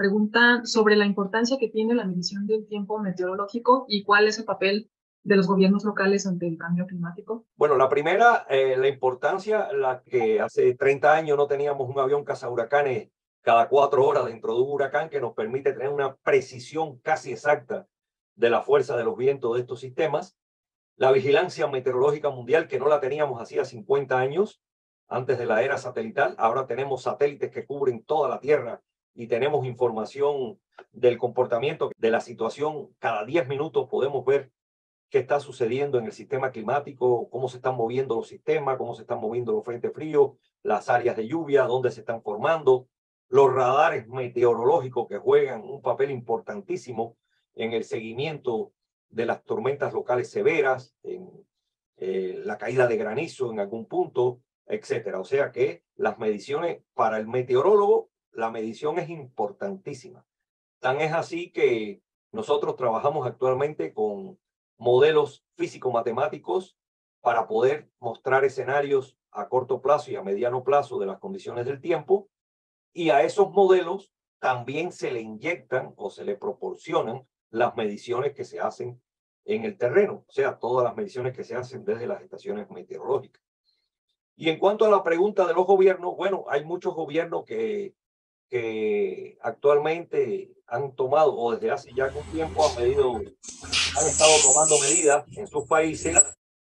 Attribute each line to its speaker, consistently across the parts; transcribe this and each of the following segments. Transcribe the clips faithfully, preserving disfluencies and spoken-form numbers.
Speaker 1: pregunta sobre la importancia que tiene la medición del tiempo meteorológico y cuál es el papel de los gobiernos locales ante el cambio climático.
Speaker 2: Bueno, la primera, eh, la importancia, la que hace treinta años no teníamos un avión cazahuracanes cada cuatro horas dentro de un huracán que nos permite tener una precisión casi exacta de la fuerza de los vientos de estos sistemas. La vigilancia meteorológica mundial, que no la teníamos hacía cincuenta años, antes de la era satelital. Ahora tenemos satélites que cubren toda la Tierra y tenemos información del comportamiento de la situación. Cada diez minutos podemos ver qué está sucediendo en el sistema climático, cómo se están moviendo los sistemas, cómo se están moviendo los frentes fríos, las áreas de lluvia, dónde se están formando, los radares meteorológicos que juegan un papel importantísimo en el seguimiento de las tormentas locales severas, en eh, la caída de granizo en algún punto, etcétera. O sea que las mediciones para el meteorólogo, la medición es importantísima. Tan es así que nosotros trabajamos actualmente con modelos físico-matemáticos para poder mostrar escenarios a corto plazo y a mediano plazo de las condiciones del tiempo, y a esos modelos también se le inyectan o se le proporcionan las mediciones que se hacen en el terreno, o sea, todas las mediciones que se hacen desde las estaciones meteorológicas. Y en cuanto a la pregunta de los gobiernos, bueno, hay muchos gobiernos que, que actualmente han tomado, o desde hace ya algún tiempo han medido, han estado tomando medidas en sus países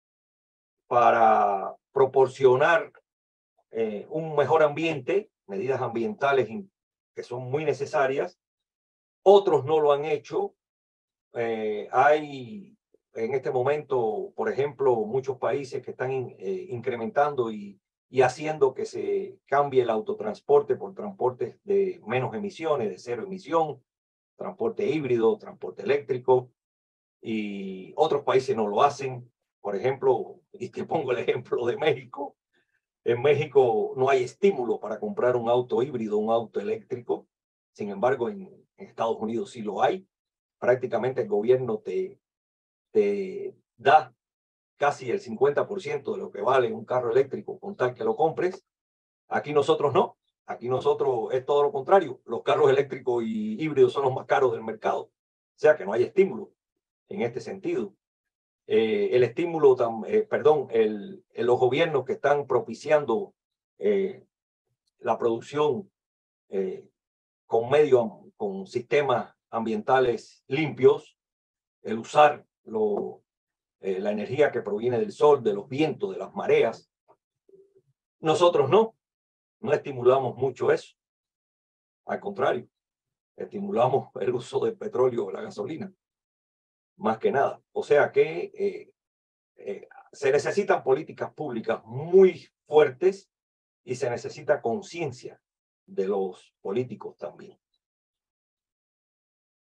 Speaker 2: para proporcionar eh, un mejor ambiente, medidas ambientales que son muy necesarias. Otros no lo han hecho. Eh, hay en este momento, por ejemplo, muchos países que están eh, incrementando y, y haciendo que se cambie el autotransporte por transportes de menos emisiones, de cero emisión, transporte híbrido, transporte eléctrico, y otros países no lo hacen. Por ejemplo, y te pongo el ejemplo de México. En México no hay estímulo para comprar un auto híbrido, un auto eléctrico. Sin embargo, en, en Estados Unidos sí lo hay. Prácticamente el gobierno te, te da casi el cincuenta por ciento de lo que vale un carro eléctrico con tal que lo compres. Aquí nosotros no. Aquí nosotros es todo lo contrario. Los carros eléctricos y híbridos son los más caros del mercado. O sea que no hay estímulo en este sentido. Eh, el estímulo, eh, perdón, el, el, los gobiernos que están propiciando eh, la producción eh, con medio, con sistemas ambientales limpios, el usar lo, eh, la energía que proviene del sol, de los vientos, de las mareas. Nosotros no, no estimulamos mucho eso. Al contrario, estimulamos el uso del petróleo o la gasolina, más que nada. O sea que eh, eh, se necesitan políticas públicas muy fuertes y se necesita conciencia de los políticos también.